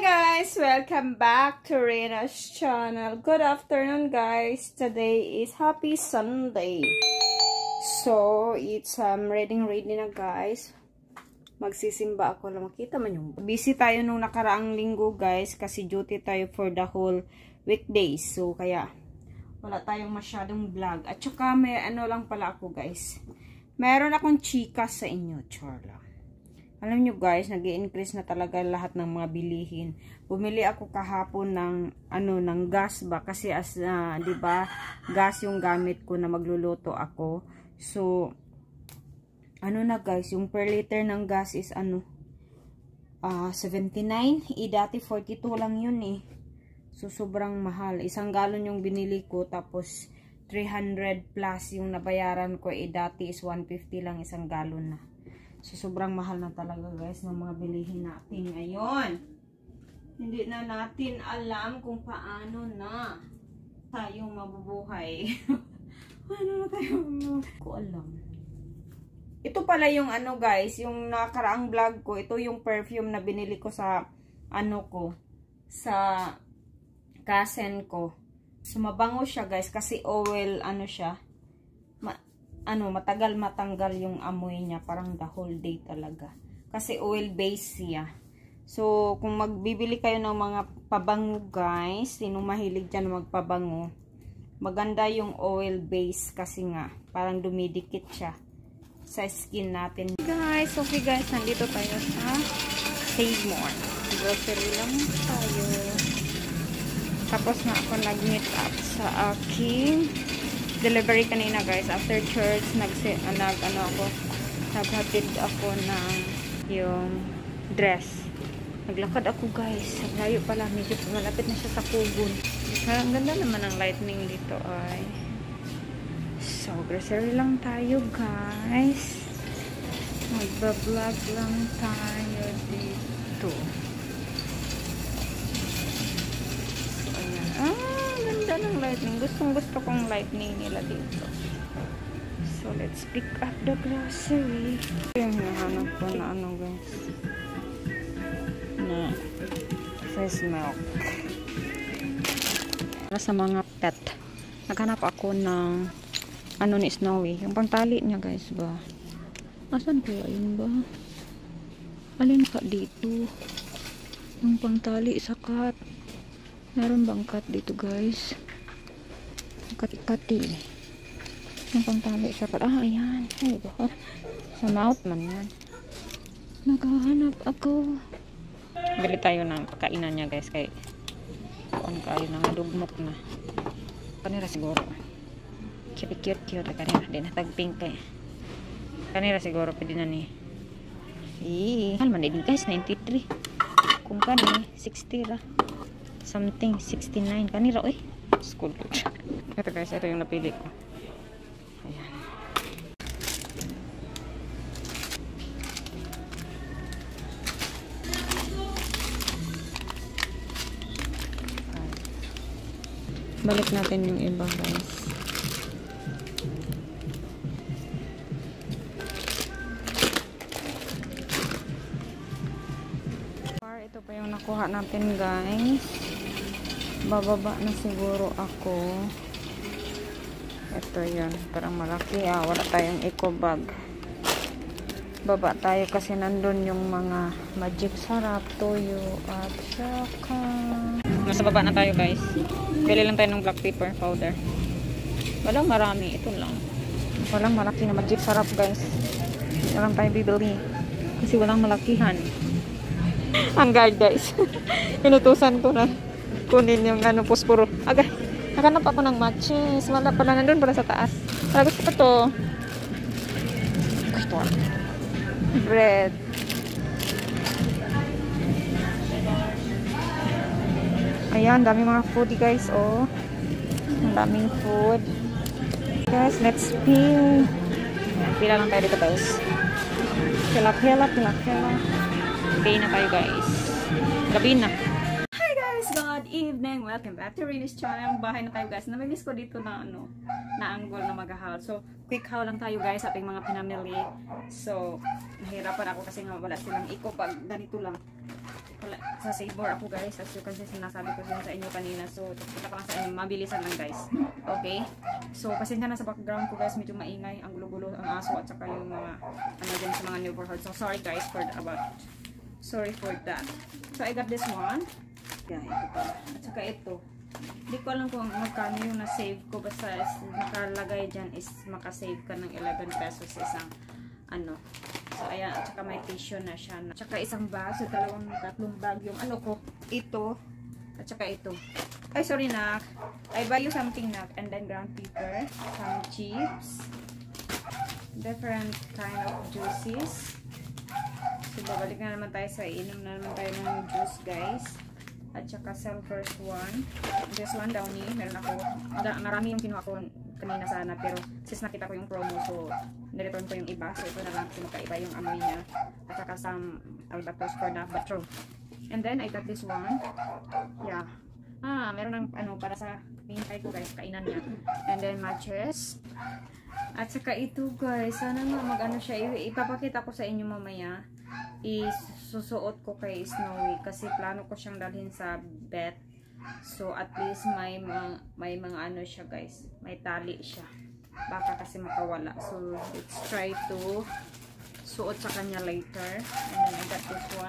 guys! Welcome back to Rena's channel. Good afternoon guys. Today is Happy Sunday. So, it's ready na guys. Magsisimba ako lang. Makita man yung busy tayo nung nakaraang linggo guys. Kasi duty tayo for the whole weekdays. So, kaya wala tayong masyadong vlog. At saka may ano lang pala ako guys. Meron akong chika sa inyo. Char lang. Alam nyo guys, nag-i-increase na talaga lahat ng mga bilihin. Bumili ako kahapon ng ng gas ba kasi 'di ba? Gas yung gamit ko na magluluto ako. So na guys, yung per liter ng gas is 79. Dati 42 lang yun eh. So sobrang mahal. Isang galon yung binili ko tapos 300 plus yung nabayaran ko dati is 150 lang isang galon na. So, sobrang mahal na talaga guys ng mga bilihin natin ngayon. Hindi na natin alam kung paano na tayo mabubuhay. Paano na tayo mabubuhay? Ko alam. Ito pala yung guys, yung nakaraang vlog ko. Ito yung perfume na binili ko sa sa cousin ko. So, mabango siya guys kasi oil siya. Matagal matanggal yung amoy niya. Parang the whole day talaga. Kasi oil base siya. So, kung magbibili kayo ng mga pabango guys, sinong mahilig dyan magpabango, maganda yung oil base kasi nga, parang dumidikit siya sa skin natin. Guys, okay guys, nandito tayo sa Save More. Grocery lang tayo. Tapos na ako nag-meet up sa aking delivery kanina guys. After church naghatid ako ng yung dress. Naglakad ako guys. Layo pala, medyo malapit na siya sa Kugon. Ang ganda naman ang lightning dito ay. So grocery lang tayo guys. Magba-vlog lang tayo dito. So ayan. Ganda ng lightning. Gusto kong lightning nila dito. So, let's pick up the grocery. Yung hinahanap ko na guys. Na fresh milk. Para sa mga pet. Naghanap ako ng ni Snowy. Yung pangtali niya guys ba. Asan kaya yun ba? Alin ka dito? Yung pangtali sa cat. Meron bang cut dito guys? Kati-kati. Yung pangtali sa cut. Ayan. Ay, ba? Sa mouth man yan. Naghahanap ako. Bili tayo ng pagkainan niya guys. Kaya kung kayo na madugmok na. Kanira siguro. Cute. Kanira. Di na tag-pink eh. Kanira siguro. Pwede na ni. Mahal man din guys. 93. Kung kani 60 ra. Something 69 kanira school. Ito guys, ito yung napili ko. Ayan. Balik natin yung iba guys. Ito pa yung nakuha natin guys. Bababa na siguro ako. Ito yun. Parang malaki. Wala tayong eco bag. Baba tayo kasi nandun yung mga magic sarap, toyo, at saka. Nasa baba na tayo guys. Bili lang tayo ng black pepper powder. Walang marami. Ito lang. Walang malaki na magic sarap guys. Ito lang tayo bibili. Kasi walang malakihan. Ang guard guys. Inutusan ko na kunin yung posporo. Agay, naganap ako ng matches. Wala pala, nandun pala sa taas. Para gusto ko to. Ito. Bread. Ayan, daming mga food guys. Ang daming food. Guys, let's peel. Pila lang tayo dito guys. Pila. Okay na tayo guys. Gabi na. evening! Welcome back to Rena's channel. Bahay na tayo guys. Namimiss ko dito na na angle na mag-haul. So, quick haul lang tayo guys sa ating mga pinamili. So, nahirapan ako kasi nga wala silang iko pag ganito lang. Wala, sa Savor ako guys. As you can see, sinasabi ko din sa inyo kanina. So, kita pa lang sa inyo. Mabilisan lang guys. Okay? So, pasensya na sa background ko guys. Medyo maingay. Ang gulo-gulo ang aso at saka yung mga ano din sa mga neighborhood. So, sorry guys sorry for that. So, I got this one. Yeah, ito pala. At saka ito. Hindi ko alam kung magkano yung na-save ko. Basta nakalagay dyan is makasave ka ng 11 pesos isang ano. So, ayan. At saka may tissue na siya. At saka isang bag. So, tatlong bag yung ano ko. Ito. At saka ito. Ay, sorry nak. I buy you something nak. And then ground pepper. Some chips. Different kind of juices. So, babalik na naman tayo sa inom na naman tayo ng juice guys. At saka Selfers one. This one, Downy. Meron ako. Marami yung kinuha ko kanina sana. Pero since nakita ko yung promo, so nireturn ko yung iba. So ito na lang kasi magkaiba yung amoy niya. At saka some albatross for the bathroom. And then I got this one. Yeah. Meron ng ano para sa hintay ko guys. Kainan niya. And then matches. At saka ito guys. Sana nga mag-ano siya. Ipapakita ko sa inyo mamaya. Isusuot ko kay Snowy kasi plano ko siyang dalhin sa vet. So at least may mga ano siya guys, may tali siya, baka kasi makawala. So let's try to suot sa kanya later. And then I got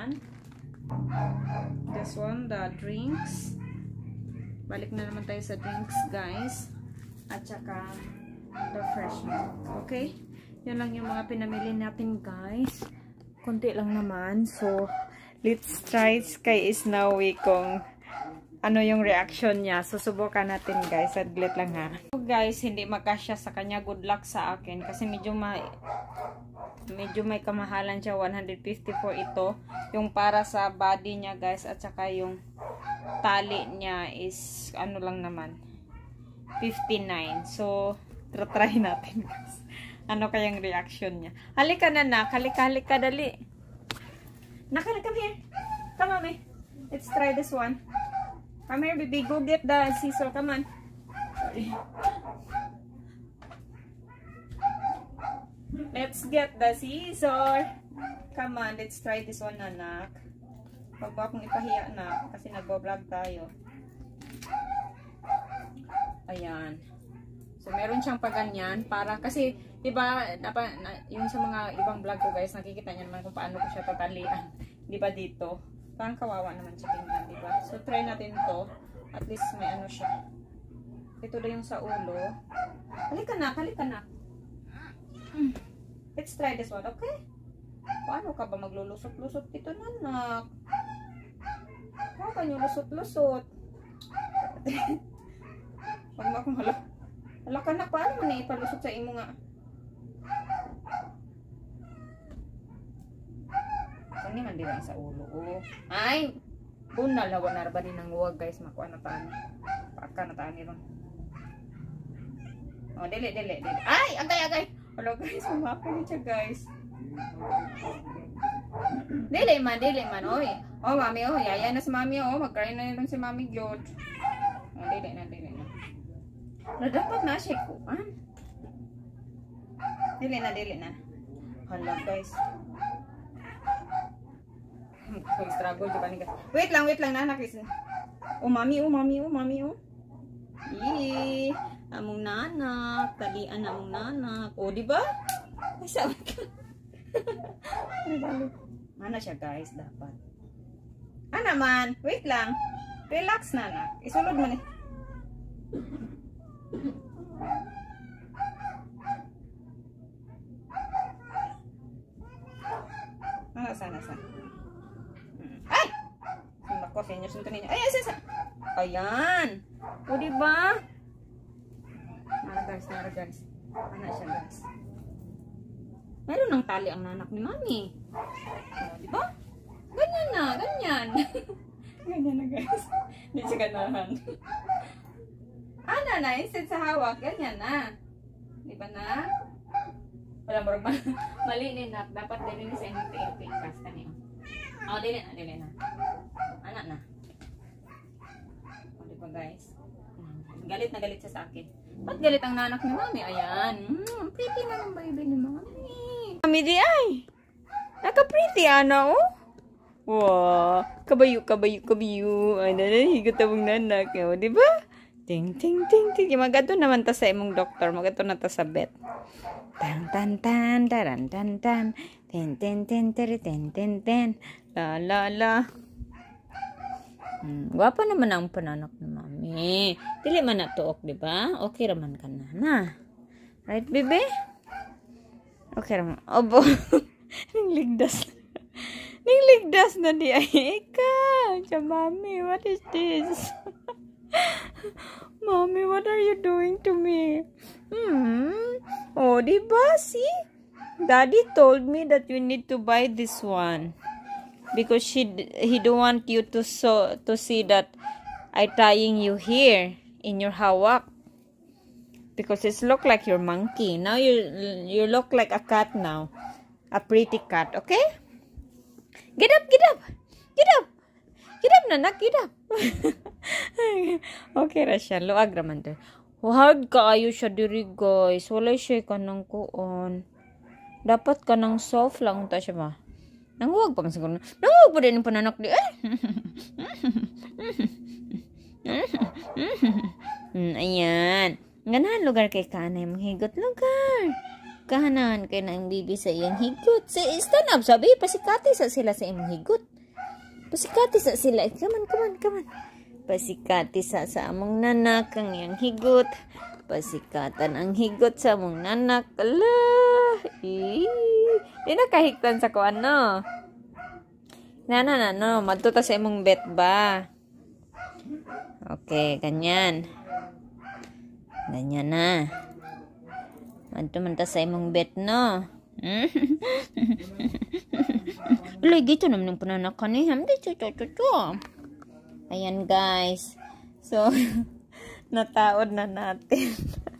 this one, the drinks. Balik na naman tayo sa drinks guys. At saka the fresh milk. Okay, yun lang yung mga pinamili natin guys. Konti lang naman. So, let's try kay Snowy kung ano yung reaction niya. Susubukan natin guys. Saglit lang ha. So guys, hindi magkasya sa kanya. Good luck sa akin. Kasi medyo may kamahalan siya. 154 ito. Yung para sa body niya guys. At saka yung tali niya is ano lang naman. 59. So, try natin guys. Ano kayang reaction niya? Halika na nak. Halika dali. Nak, come here. Come on, me. Let's try this one. Come here, baby. Go get the scissor. Come on. Sorry. Let's get the scissor. Come on, let's try this one, anak. Huwag ba akong ipahiya na kasi nagbo-vlog tayo. Ayan. So, meron siyang paganyan para, kasi, diba, yung sa mga ibang vlog ko guys, nakikita niyo naman kung paano ko siya tatalian. Diba dito? Parang kawawa naman siya tingnan, diba? So, try natin to. At least may ano siya. Ito na yung sa ulo. Halika na. Let's try this one, okay? Paano ka ba maglulusot-lusot ito, nanak? Paano ka nyo lusot-lusot? Huwag mo akong halak. Wala ka na, paano mo na ipalusot sa imo nga? Kani man diba sa ulo. Oh. Ay! Bunal na wala ba din ng huwag guys. Makuha na tayo. Paka na tayo nilong. Oh, dili. Ay! Agay! Hello guys, umakay siya guys. Dili man. Oy. Oh, mami, oh. Yaya na si mami, oh. Magkain na nilong si mami, gyud. Oh, dili na. Dapat na siya kuan. Dili na. Hala guys. Struggle juga nih guys. Wait lang nanak. Oh mami. Ih, among nanak, talian among nanak. Oh, di ba? Ay saan ka? Mana siya guys dapat. Naman, wait lang. Relax nanak. Isulod mo ni. Sana. Ay! Nako, senior sunto ninyo. Ay, asa. Ayan. O, diba? Nara guys. Ano siya guys? Meron ng tali ang nanak ni mami. O, diba? Ganyan na. Ganyan na guys. Hindi siya ganahan. Na, instead sa hawak, ganyan na. Diba na? Wala mo rin mali na. Dapat din sa inyo ikas kanina. Oh, dili na. Anak na. guys. Galit na galit siya sa akin. Ba't galit ang nanak ni Mami? Ayan. Pretty na ng baby ni Mami. Mami di ay. Naka-pretty ana oh. Wow. Kabayo. Ay higot abong nanak. O, diba? Ting. Magato naman ta sa imong doktor. Magato na ta sa vet. Tan. Ten. La. Gwapa naman ang pananak ni Mami. Dili man na tuok, di ba? Okay raman ka na. Right, bebe? Okay raman. Obo. Ningligdas na di ay ikaw. Siya, Mami, what is this? Mommy, what are you doing to me? Oh, di ba? See? Daddy told me that you need to buy this one. Because he don't want you to see that I tying you here in your hawak. Because it look like your monkey. Now you look like a cat now. A pretty cat, okay? Get up. Get up, nanak, get up. Okay ra siya. Luag raman to. Hard kaayo siya diri, guys. Wala siya kanang kuon. Dapat kanang soft lang ta siya ba? Nanguwag pa siguro. Nanguwag pa din yung pananak di. Ayan. Ganahan lugar kay kanay mong higot lugar. Kahanan kay na ang bibi sa iyang higot. Stand up, sabi. Pasikati sa sila sa iyang higot. Pasikati sa sila. Come on. Pasikati sa among nanak ang iyang higot. Pasikatan ang higot sa among nanak. Ala. Di na kahigtan sa kuan, no? No. Matuta sa imong bet ba? Okay, ganyan. Ganyan na. Matuta sa imong bet, no? Ulay, gito naman yung pananak ka ni Ham. Ayan, guys. So, nataod na natin.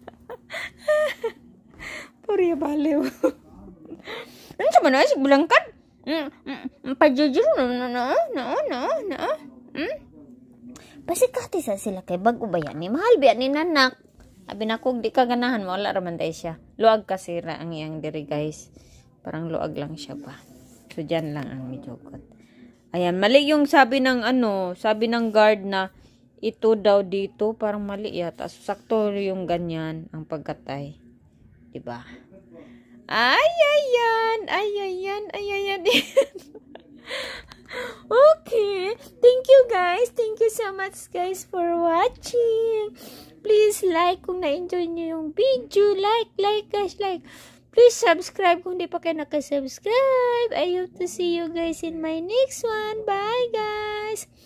Puriya baliw. Ano sa mana? Sig bulangkat? Pajujur na. Pasikati sa sila kay bago ba yan? Mahal ba ni nanak? Abi na kung di ka ganahan mo, wala raman tayo siya. Luag kasira ang iyang diri, guys. Parang luag lang siya ba. So, dyan lang ang medyogot. Ayan, mali yung sabi ng guard na ito daw dito. Parang mali yata. Sakto yung ganyan ang pagkatay. Diba? Ayan. Okay. Thank you, guys. Thank you so much, guys, for watching. Please like kung na-enjoy nyo yung video. Like, guys, like. Please subscribe kung di pa kayo nakasubscribe. I hope to see you guys in my next one. Bye, guys.